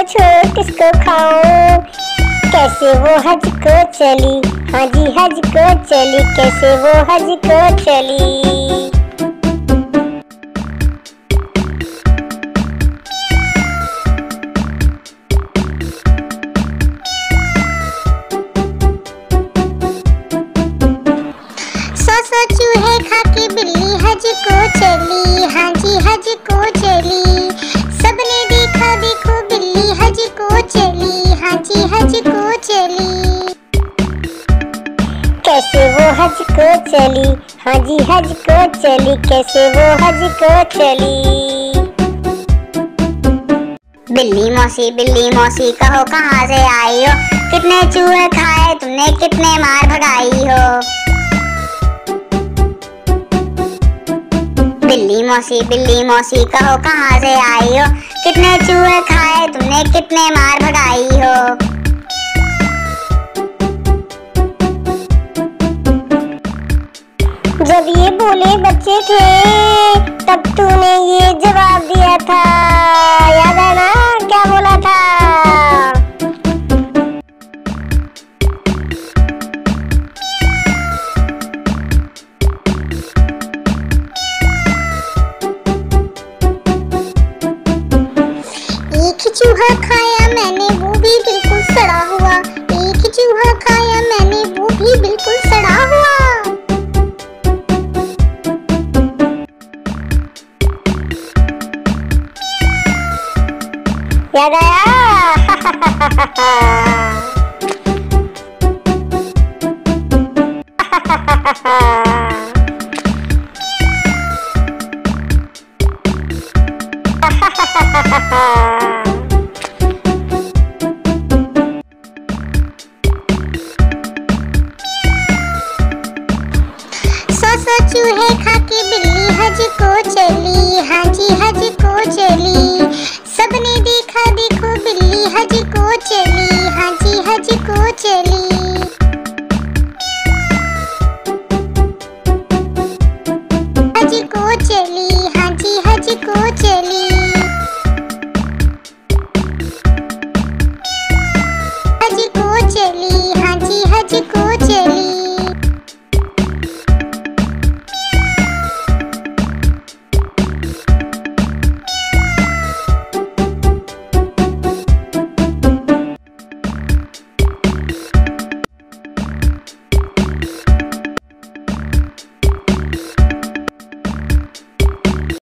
छोड़ किसको खाऊं। कैसे वो हज को चली, हाँ जी हज को चली, कैसे वो हज को चली। सौ चूहे खा के बिल्ली हज को चली, हाँ जी हज को चली। सबने देखा देखो बिल्ली हज को चली, हाँ जी हज को चली। कैसे वो हज को चली, हाँ जी हज को चली, कैसे वो हज को चली। बिल्ली मौसी कहो कहाँ से आई हो, कितने चूहे खाए तुमने, कितने मार भगाई हो। बिल्ली मौसी कहो कहाँ से आई हो, कितने चूहे खाए तुमने, कितने मार भगाई हो। जब ये बोले बच्चे थे तब तूने ये जवाब दिया था, याद है ना क्या बोला था। एक चूहा खाया मैंने वो भी बिल्कुल सड़ा हुआ, एक चूहा खाया मैंने वो भी बिल्कुल सड़ा हुआ। याद आया?